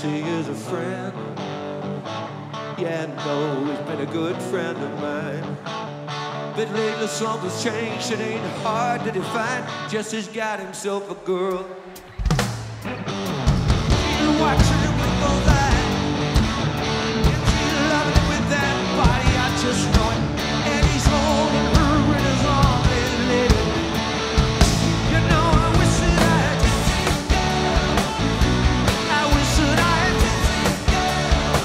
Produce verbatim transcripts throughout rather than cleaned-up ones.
Jesse is a friend. Yeah, no, he's been a good friend of mine. But lately something's changed, it ain't hard to define. Jesse's got himself a girl. She's watching him with those eyes, and she's loving him with that body, I just know it. And he's holding her in his arms lately. You know, I wish that I had Jesse's girl. I wish that I had Jesse's girl.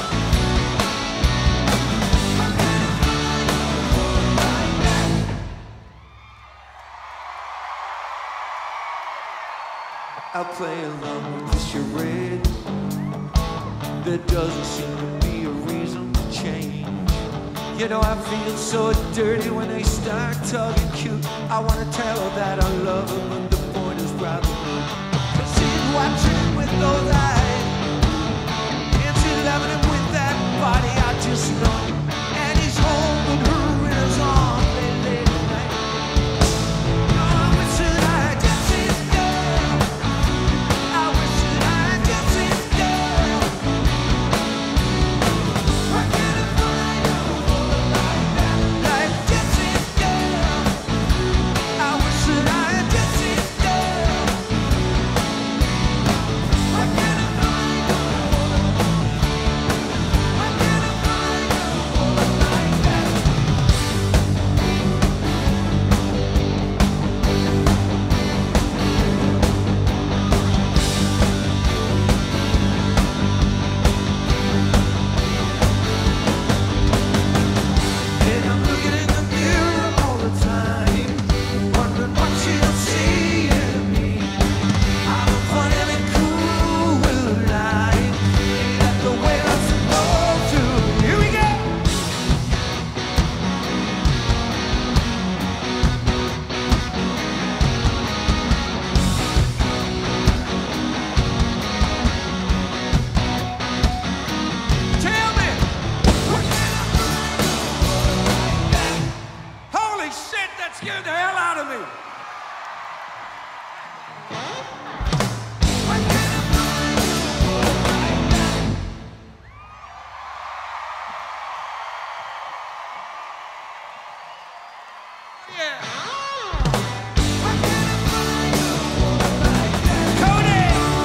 I'll play along with the charade. There doesn't seem to be a reason to change. You know, I feel so dirty when they start talking cute. I want to tell her that I love her, but the point is rather rude. 'Cause she's watching with those eyes, and she's loving him with that body, I just know it. And he's holding her in his arms late, late at night. Oh, I wish that I had Jesse's girl. I wish that I had Jesse's girl. Where can I find a woman like that? Like Jesse's girl. I wish that I had Jesse's girl. Where can I find a woman? Where can I find a woman like that? And I'm looking in the mirror all the time, wondering what she'll see in me. I'm fun and cool with a lie. Ain't that the way I'm supposed to? Here we go. Tell me, what can I find a woman like that? Holy shit, that scared the hell out of me. What can I find a woman like that? Yeah. What can I find a woman like that? Cody!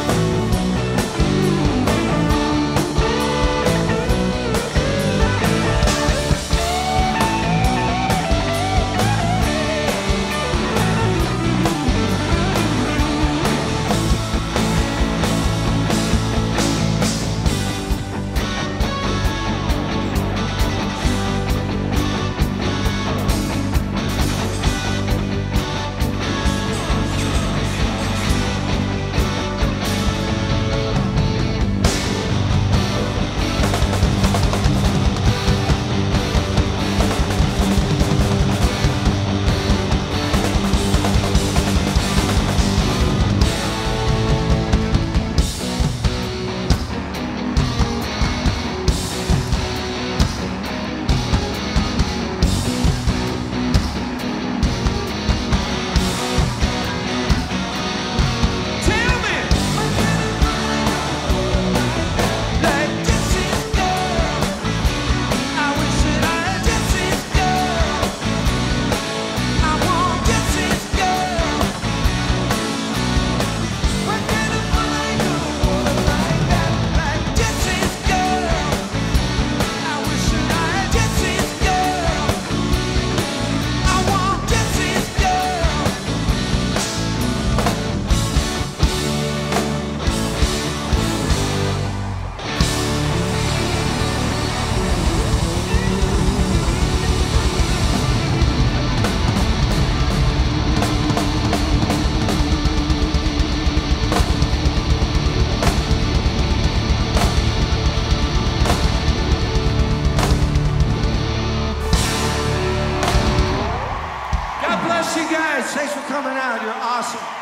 Tell me, what can I find a woman like Jesse's girl? I wish that I had Jesse's girl. I want Jesse's girl. Where can I find a woman like that? Like Jesse's girl. I wish that I had Jesse's girl. I want Jesse's girl. God bless you guys. Thanks for coming out. You're awesome.